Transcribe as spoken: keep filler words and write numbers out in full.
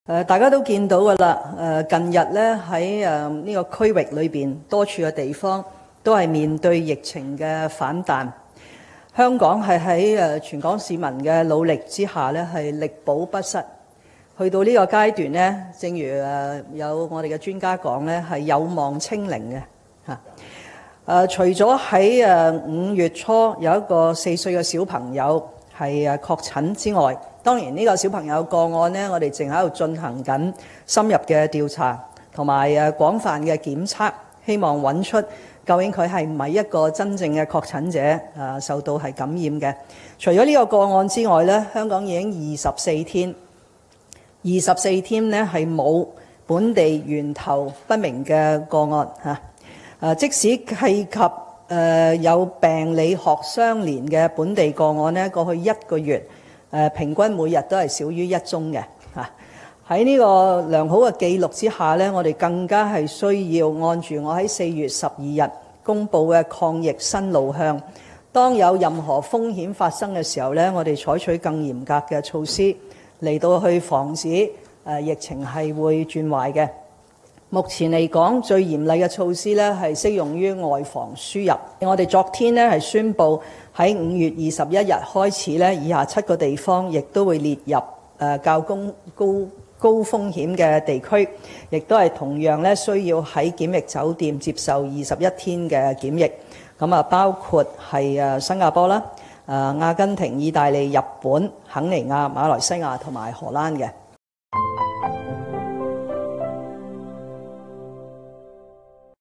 誒，大家都見到㗎啦。誒，近日咧喺誒呢個區域裏邊，多處嘅地方都係面對疫情嘅反彈。香港係喺誒全港市民嘅努力之下咧，係力保不失。去到呢個階段咧，正如誒有我哋嘅專家講咧，係有望清零嘅嚇。誒，除咗喺誒五月初有一個四歲嘅小朋友係誒確診之外，當然呢個小朋友個案呢，我哋正喺度進行緊深入嘅調查同埋誒廣泛嘅檢測，希望揾出究竟佢係唔係一個真正嘅確診者，誒受到係感染嘅。除咗呢個個案之外呢，香港已經二十四天，二十四天呢係冇本地源頭不明嘅個案嚇。誒，即使係及誒有病理學相連嘅本地個案呢，過去一個月，誒平均每日都係少於一宗嘅嚇。喺呢個良好嘅記錄之下呢，我哋更加係需要按住我喺四月十二日公布嘅抗疫新路向，當有任何風險發生嘅時候呢，我哋採取更嚴格嘅措施嚟到去防止誒疫情係會轉壞嘅。目前嚟講，最嚴厲嘅措施呢係適用於外防輸入。我哋昨天呢係宣布喺五月二十一日開始呢，以下七個地方亦都會列入誒較高高高風險嘅地區，亦都係同樣呢需要喺檢疫酒店接受二十一天嘅檢疫。咁啊，包括係誒新加坡啦、誒阿根廷、意大利、日本、肯尼亞、馬來西亞同埋荷蘭嘅。